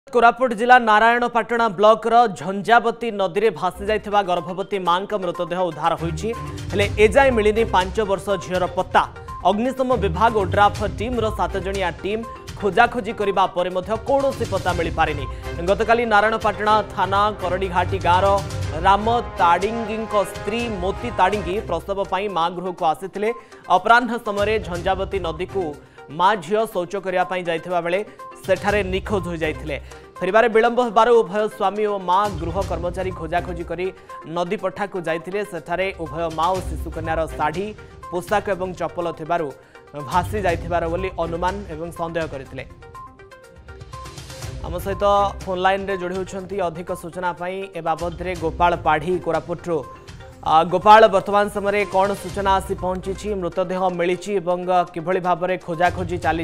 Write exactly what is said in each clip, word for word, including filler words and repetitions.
कोरापुट जिला नारायणपाटना ब्लॉक झंझावती नदी में भासी जाइथिबा गर्भवती मां का मृतदेह उद्धार होइछि हेले एजाय मिलिनी पांच वर्ष झीर पत्ता। अग्निशम विभाग ओड्राफ टीम रो सात जणिया टीम खोजाखोजी करबा परे मध्य कौनसी पत्ता मिल पारिनी। गतकाली नारायणपाटना थाना करडीघाटी गाँव राम ताडिंगी स्त्री मोती ताडिंगी प्रसव पाई मां गृह को आसीथिले। अपराह्न समय झंझावती नदी को मां झील शौच करने जाइथिबा बेले सेठारे निखोज हो जाइथिले। फेरिबारे विलंब हेबारु उभय स्वामी और मां गृह कर्मचारी खोजाखोजी करी नदी पठा को जाइथिले। सेठारे उभय मां और शिशुकन्यार शाढ़ी पोशाक और चप्पल थिबारु भासी जाइथिबार बोली अनुमान एवं संदेह करथिले। आम सहित फोन लाइन रे जोड़ी होछंती अधिक सूचना पाई ए बाबद रे गोपाल पाढ़ी कोरापुटरो। गोपाल वर्तमान समय कौन सूचना आसी पहुंची मृतदेह मिली किभली भाव में खोजाखोजी चली?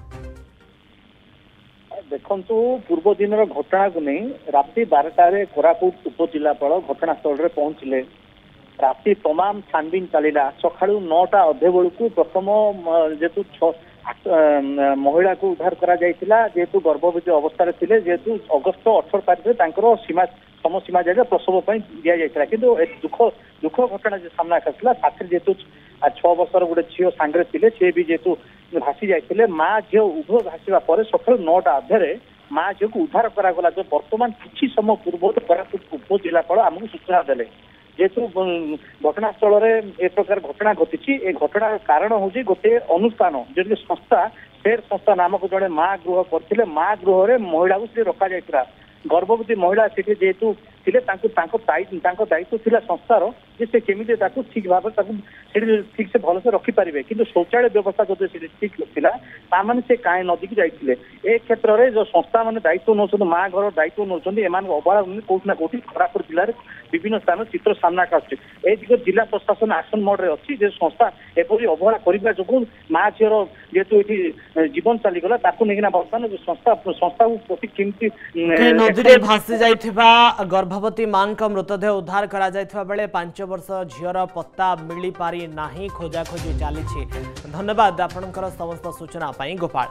देखु पूर्व दिन घटना को नहीं राति बारटार कोरापुट उपजिलापाल घटनास्थल में पहुंचले। राति तमाम छानबीन चलला। सका नौटा अधे बेलू प्रथम जेहेतु महिला को उद्धार करा जेहेतु गर्भवती अवस्था थे जेहेतु अगस्त अठर तारीख सीमा समसीमा जगह प्रसव दि जाता कि दुख दुख घटना सामना आसाला। साथी जेहेतु छह वर्षर गोटे झील सांगे थे सी भी जेहेतु भासी जाते माँ झील उभय भाषा पर सका नौटा अधे माँ झील को उद्धार करागला। जो बर्तमान किसी समय पूर्व कोरापुट उपजिलापाल आमको सूचना देले जेहेतु घटनास्थल ए प्रकार घटना घटी। ए घटनार कारण हूँ गोटे अनुष्ठान जो संस्था फेर संस्था नामक जड़े माँ गृह करते माँ गृह महिला को रखा जाता। गर्भवती महिला से जेहेतु थे दायित्व थिला संस्थार जे से केमी ठीक भाव ठीक से भल से रखिपारे कि शौचालय व्यवस्था जो ठीक था ताने से कहीं नदी की जाते। ए क्षेत्र में जो संस्था मैंने दायित्व नौ माँ घर दायित्व नौ अवहेला कौटना कौटी कोरापुट जिले में विभिन्न स्थान चित्र सामना आसुच्छी। जिला प्रशासन आक्शन मोड में अच्छी संस्था एपरी अवहेला करने जो माँ झीर जेहेतु ये जीवन चलीगला नहीं बर्तमान संस्था संस्था प्रति केमती नदी में भासी जाइथिबा गर्भवती मां का मृतदेह उद्धार करा जाइथिबा बेले पांच वर्ष झीर पत्ता मिली पारी नाही खोजाखोजी चली। धन्यवाद आपनकर समस्त सूचना पाई गोपाल।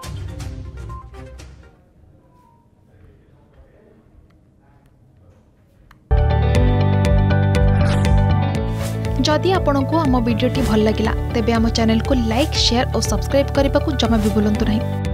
जदि आपंक आम भिडी भल लगा तेब आम चैनल को लाइक शेयर और सब्सक्राइब करने को जमा भी भूलु नहीं।